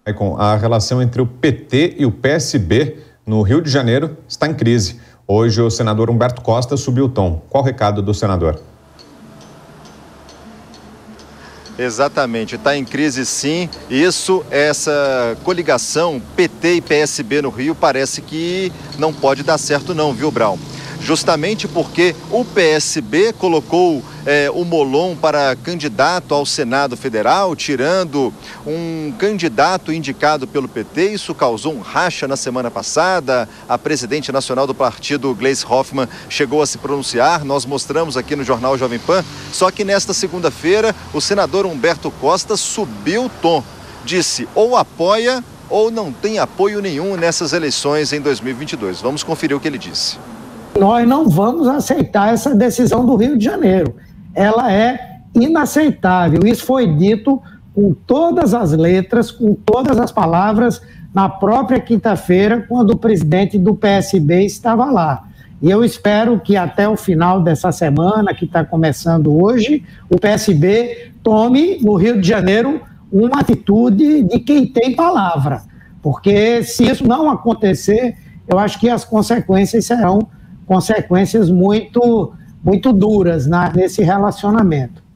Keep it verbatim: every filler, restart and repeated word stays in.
A relação entre o P T e o P S B no Rio de Janeiro está em crise. Hoje o senador Humberto Costa subiu o tom. Qual o recado do senador? Exatamente, está em crise sim. Isso, essa coligação P T e P S B no Rio parece que não pode dar certo não, viu, Brown? Justamente porque o P S B colocou é, o Molon para candidato ao Senado Federal, tirando um candidato indicado pelo P T. Isso causou um racha na semana passada. A presidente nacional do partido, Gleisi Hoffmann, chegou a se pronunciar. Nós mostramos aqui no Jornal Jovem Pan. Só que nesta segunda-feira, o senador Humberto Costa subiu o tom. Disse ou apoia ou não tem apoio nenhum nessas eleições em dois mil e vinte e dois. Vamos conferir o que ele disse. Nós não vamos aceitar essa decisão do Rio de Janeiro. Ela é inaceitável. Isso foi dito com todas as letras, com todas as palavras, na própria quinta-feira, quando o presidente do P S B estava lá. E eu espero que até o final dessa semana, que está começando hoje, o P S B tome, no Rio de Janeiro, uma atitude de quem tem palavra. Porque se isso não acontecer, eu acho que as consequências serão consequências muito, muito duras na, nesse relacionamento.